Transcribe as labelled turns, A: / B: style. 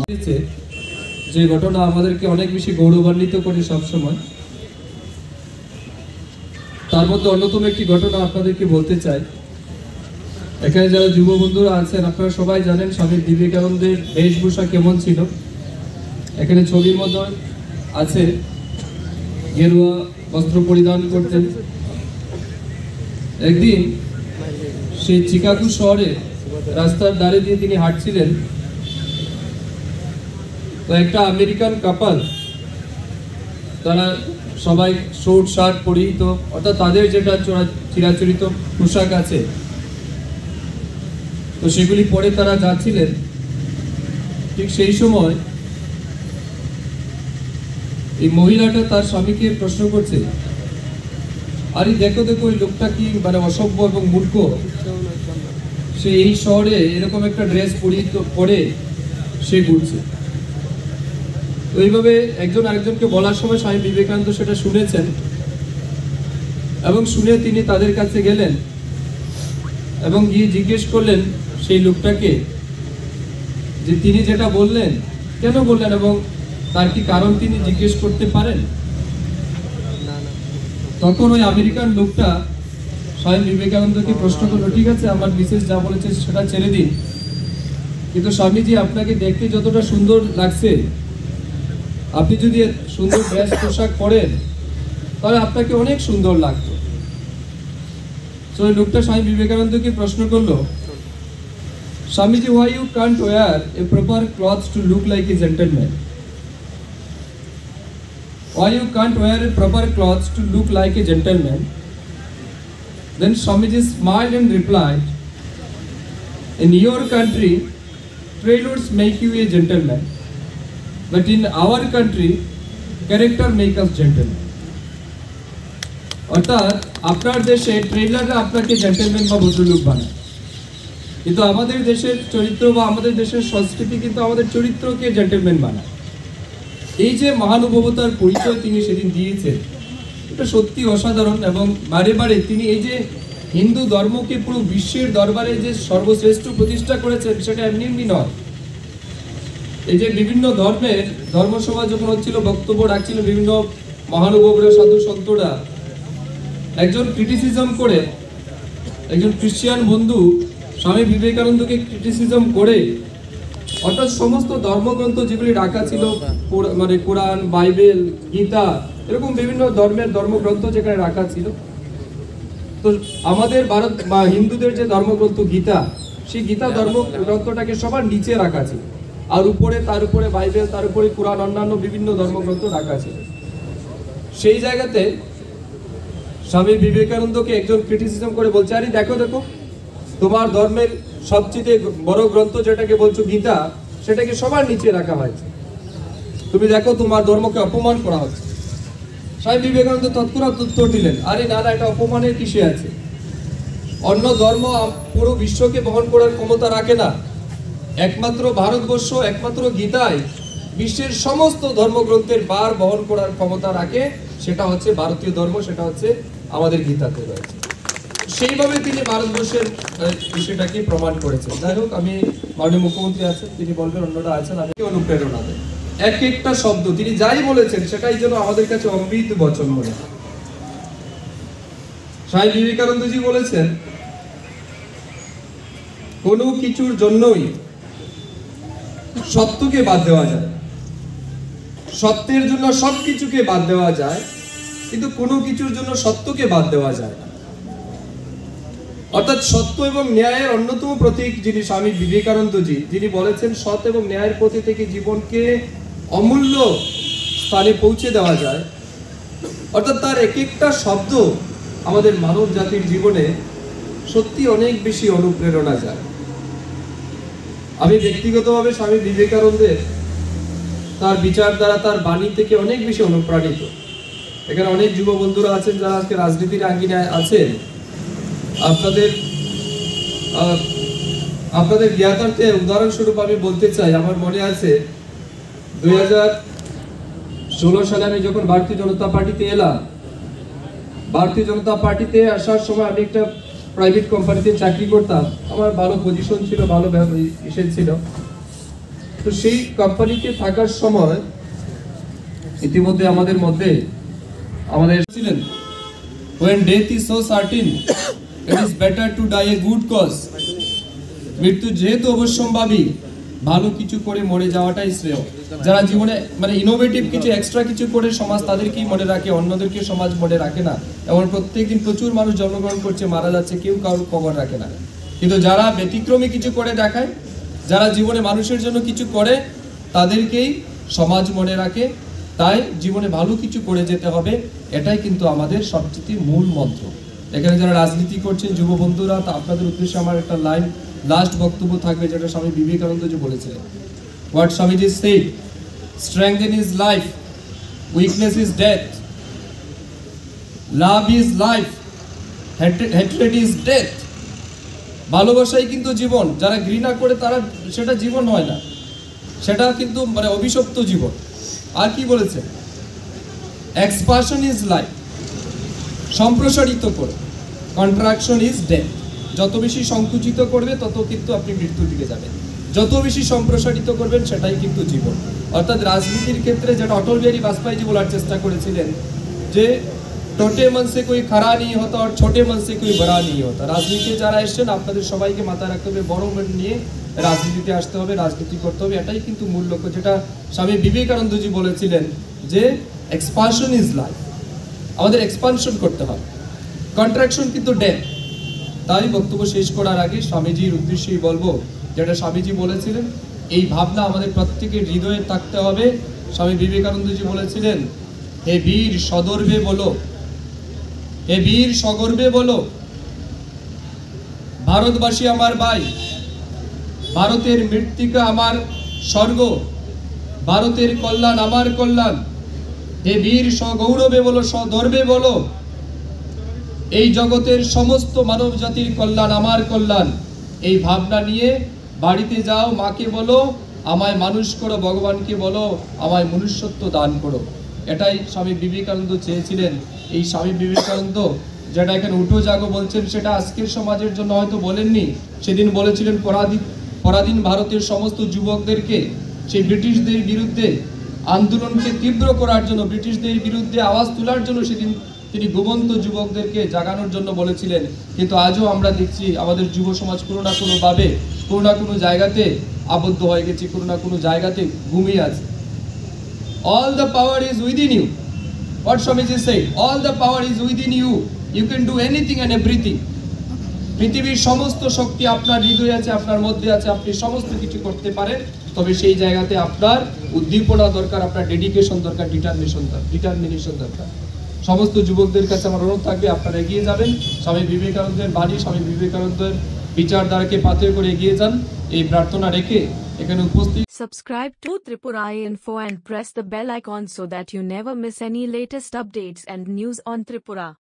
A: যে ঘটনা আমাদেরকে অনেক বেশি গৌরবান্বিত করে সবসময়, তার মধ্যে অন্যতম একটি ঘটনা আপনাদেরকে বলতে চাই। এখানে যারা যুব বন্ধুরা আছেন আপনারা সবাই জানেন স্বামী বিবেকানন্দের বেশভূষা কেমন ছিল। এখানে ছবির মধ্যে আছে গেরুয়া বস্ত্র পরিধান করতেন। একদিন সেই চিকাগো শহরে রাস্তার ধারে দিয়ে তিনি হাঁটছিলেন, তো একটা আমেরিকান কাপল, তারা সবাই শর্ট শার্ট পরিহিত, অর্থাৎ তাদের যেটা চিরাচরিত পোশাক আছে, তো সেগুলি পরে তারা যাচ্ছিলেন। ঠিক সেই সময় এই মহিলাটা তার স্বামীকে প্রশ্ন করছে, আরে দেখো দেখো ওই লোকটা কি মানে অসভ্য এবং মূর্খ, সে এই শহরে এরকম একটা ড্রেস পরে সে ঘুরছে। তো এইভাবে একজন আরেকজনকে বলার সময় স্বামী বিবেকানন্দ সেটা শুনেছেন এবং শুনে তিনি তাদের কাছে গেলেন এবং গিয়ে জিজ্ঞেস করলেন সেই লোকটাকে যে তিনি যেটা বললেন কেন বললেন এবং তার কি কারণ তিনি জিজ্ঞেস করতে পারেন। তখন ওই আমেরিকান লোকটা স্বামী বিবেকানন্দকে প্রশ্ন করলো, ঠিক আছে আমার বিশেষ যা বলেছে সেটা ছেড়ে দিন, কিন্তু স্বামীজি আপনাকে দেখতে যতটা সুন্দর লাগছে, আপনি যদি সুন্দর ড্রেস পোশাক পরেন তাহলে আপনাকে অনেক সুন্দর লাগতো। তো ওই লোকটা স্বামী বিবেকানন্দকে প্রশ্ন করলো, Swamiji, why you can't wear a proper clothes to look like a gentleman? Why you can't wear a proper clothes to look like a gentleman? Then Swamiji smiled and replied, in your country, tailors make you a gentleman, but in our country, character make us gentlemen. অর্থাৎ আপনার দেশে ট্রেলাররা আপনাকে gentleman বা ভদ্রলোক বানায়, কিন্তু আমাদের দেশের চরিত্র বা আমাদের দেশের সংস্কৃতি কিন্তু আমাদের চরিত্রকে জেন্টলম্যান বানায়। এই যে মহানুভবতার পরিচয় তিনি সেদিন দিয়েছেন, এটা সত্যি অসাধারণ। এবং বারে বারে তিনি এই যে হিন্দু ধর্মকে পুরো বিশ্বের দরবারে যে সর্বশ্রেষ্ঠ প্রতিষ্ঠা করেছেন, সেটা এমনি এমনি নয়। এই যে বিভিন্ন ধর্মের ধর্মসভা যখন হচ্ছিল, বক্তব্য রাখছিল বিভিন্ন মহানুভবরা, সাধু সন্তরা, একজন ক্রিটিসিজম করে, একজন খ্রিস্টান বন্ধু স্বামী বিবেকানন্দকে ক্রিটিসিজম করে, অর্থাৎ সমস্ত ধর্মগ্রন্থ যেগুলি রাখা ছিল, মানে কোরআন, বাইবেল, গীতা, এরকম বিভিন্ন ধর্মের ধর্মগ্রন্থ যেখানে রাখা ছিল, তো আমাদের ভারত বা হিন্দুদের যে ধর্মগ্রন্থ গীতা, সেই গীতা ধর্মগ্রন্থটাকে সবার নিচে রাখা ছিল, আর উপরে তার উপরে বাইবেল, তার উপরে কোরআন, অন্যান্য বিভিন্ন ধর্মগ্রন্থ রাখা ছিল। সেই জায়গাতে স্বামী বিবেকানন্দকে একজন ক্রিটিসিজম করে বলছে, আরে দেখো দেখো তোমার ধর্মের সবচেয়ে বড় গ্রন্থ যেটাকে বলছো গীতা, সেটাকে সবার নিচে রাখা হয়েছে, তুমি দেখো তোমার ধর্মকে অপমান করা হচ্ছে। স্বামী বিবেকানন্দ তৎক্ষণাৎ উত্তর দিলেন, আরে না না, এটা অপমানের কিসে আছে? অন্য ধর্ম পুরো বিশ্বকে বহন করার ক্ষমতা রাখে না, একমাত্র ভারতবর্ষ, একমাত্র গীতায় বিশ্বের সমস্ত ধর্মগ্রন্থের ভার বহন করার ক্ষমতা রাখে, সেটা হচ্ছে ভারতীয় ধর্ম, সেটা হচ্ছে আমাদের গীতাতে রয়েছে। সেইভাবে তিনি ভারতবর্ষের বিষয়টাকে প্রমাণ করেছেন। যাই হোক, আমি মাননীয় মুখ্যমন্ত্রী আছেন, তিনি বলবেন, অন্যরা আছেন, আমি অনুপ্রেরণা দেন। এক একটা শব্দ তিনি যাই বলেছেন সেটাই যেন আমাদের কাছে অমৃত বচন মনে হয়। স্বামী বিবেকানন্দজি বলেছেন, কোনো কিছুর জন্যই সত্যকে বাদ দেওয়া যায়, সত্যের জন্য সবকিছুকে বাদ দেওয়া যায়, কিন্তু কোনো কিছুর জন্য সত্যকে বাদ দেওয়া যায় না। অর্থাৎ সত্য এবং ন্যায়ের অন্যতম প্রতীক যিনি স্বামী বিবেকানন্দজি, যিনি বলেছেন সৎ এবং ন্যায়ের পথে থেকে জীবনকে অমূল্য স্থানে পৌঁছে দেওয়া যায়। অর্থাৎ তার এক একটা শব্দ আমাদের মানব জাতির জীবনে সত্যি অনেক বেশি অনুপ্রেরণা যায়। আমি ব্যক্তিগতভাবে স্বামী বিবেকানন্দের তার বিচার দ্বারা, তার বাণী থেকে অনেক বেশি অনুপ্রাণিত। এখানে অনেক যুব বন্ধুরা আছেন যারা আজকে রাজনীতির আঙ্গিনায় আছেন। আপনাদের জ্ঞাতার্থে উদাহরণস্বরূপ আমি বলতে চাই, আমার মনে আছে 2016 সালে আমি যখন ভারতীয় জনতা পার্টিতে এলাম, ভারতীয় জনতা পার্টিতে আসার সময় আমি একটা প্রাইভেট কোম্পানিতে চাকরি করতাম, আমার ভালো পজিশন ছিল, ভালো ইসে ছিল। তো সেই কোম্পানিতে থাকার সময় ইতিমধ্যে আমাদের মধ্যে আমাদের ছিলেন, when death is so certain it is better to die a good cause, মৃত্যু যেহেতু অবশ্যম্ভাবী ভালো কিছু করে মরে যাওয়াটাই শ্রেয়। যারা জীবনে মানে ইনোভেটিভ কিছু এক্সট্রা কিছু করে সমাজ তাদেরকেই মনে রাখে, অন্যদেরকে সমাজ মনে রাখে না। এমন প্রত্যেকদিন প্রচুর মানুষ জন্মগ্রহণ করছে, মারা যাচ্ছে, কেউ কারোর খবর রাখে না। কিন্তু যারা ব্যতিক্রমী কিছু করে দেখায়, যারা জীবনে মানুষের জন্য কিছু করে, তাদেরকেই সমাজ মনে রাখে। তাই জীবনে ভালো কিছু করে যেতে হবে, এটাই কিন্তু আমাদের সবচেয়ে মূল মন্ত্র। এখানে যারা রাজনীতি করছেন যুব বন্ধুরা, তা আপনাদের উদ্দেশ্যে আমার একটা লাইন লাস্ট বক্তব্য থাকবে, যেটা স্বামী বিবেকানন্দ যে বলেছিলেন, what Swamiji said, strength is life, weakness is death, love is life, hatred is death। ভালোবাসাই কিন্তু জীবন, যারা ঘৃণা করে তারা সেটা জীবন হয় না, সেটা কিন্তু মানে অভিশপ্ত জীবন। আর কি বলেছে, এক্সপানশন ইজ লাইফ, সম্প্রসারিত করে, কন্ট্রাকশন ইজ ডেথ। যত বেশি সংকুচিত করবে তত কিন্তু আপনি মৃত্যুর দিকে যাবেন, যত বেশি সম্প্রসারিত করবেন সেটাই কিন্তু জীবন। অর্থাৎ রাজনীতির ক্ষেত্রে যেটা অটল বিহারী বাজপেয়ীজি বলার চেষ্টা করেছিলেন যে ছোটে মন সে কোই খাড়া নেই হতা আর ছোটে মন সে কোই বড়া নেই হতা। রাজনীতিতে যারা এসছেন আপনাদের সবাইকে মাথায় রাখতে হবে, বড় মন নিয়ে রাজনীতিতে আসতে হবে, রাজনীতি করতে হবে, এটাই কিন্তু মূল লক্ষ্য। যেটা স্বামী বিবেকানন্দজি বলেছিলেন যে এক্সপানশন ইজ লাইফ, আমাদের এক্সপানশন করতে হবে, কন্ট্রাকশন কিন্তু ডেথ। তাই বক্তব্য শেষ করার আগে স্বামীজির উদ্দেশ্যেই বলবো, যেটা স্বামীজি বলেছিলেন, এই ভাবনা আমাদের প্রত্যেকের হৃদয়ে থাকতে হবে। স্বামী বিবেকানন্দজি বলেছিলেন, হে বীর সদর্বে বলো, হে বীর সগর্বে বলো, ভারতবাসী আমার ভাই, ভারতের মৃত্তিকা আমার স্বর্গ, ভারতের কল্যাণ আমার কল্যাণ। হে বীর সগৌরবে বলো, সদর্বে বলো, এই জগতের সমস্ত মানব জাতির কল্যাণ আমার কল্যাণ। এই ভাবনা নিয়ে বাড়িতে যাও, মাকে বলো আমায় মানুষ করো, ভগবানকে বলো আমায় মনুষ্যত্ব দান করো। এটাই স্বামী বিবেকানন্দ চেয়েছিলেন। এই স্বামী বিবেকানন্দ যেটা এখানে উঠো জাগো বলছেন, সেটা আজকের সমাজের জন্য হয়তো বলেননি, সেদিন বলেছিলেন পরাধীন ভারতের সমস্ত যুবকদেরকে সেই ব্রিটিশদের বিরুদ্ধে আন্দোলনকে তীব্র করার জন্য, ব্রিটিশদের বিরুদ্ধে আওয়াজ তোলার জন্য সেদিন তিনি ঘুমন্ত যুবকদেরকে জাগানোর জন্য বলেছিলেন। কিন্তু আজও আমরা দেখছি আমাদের যুব সমাজ কোনো না কোনো ভাবে, কোনো না কোনো জায়গাতে আবদ্ধ হয়ে গেছে, কোনো না কোনো জায়গাতে ঘুমিয়ে আছে। All the power is within you. What Swamiji said, all the power is within you. You can do anything and everything. পৃথিবীর সমস্ত শক্তি আপনার হৃদয়ে আছে, আপনার মধ্যে আছে, আপনি সমস্ত কিছু করতে পারেন। তবে সেই জায়গাতে আপনার উদ্দীপনা দরকার, আপনার ডেডিকেশন দরকার, ডিটারমিনেশন দরকার। সমস্ত যুবকদের কাছে আমার অনুরোধ থাকবে, আপনারা এগিয়ে যাবেন, স্বামী বিবেকানন্দের বাণী, স্বামী বিবেকানন্দের বিচারধারাকে পাথেয় করে এগিয়ে যান, এই প্রার্থনা রেখে এখানে উপস্থিত।
B: Subscribe to Tripura Info and press the bell icon so that you never miss any latest updates and news on Tripura.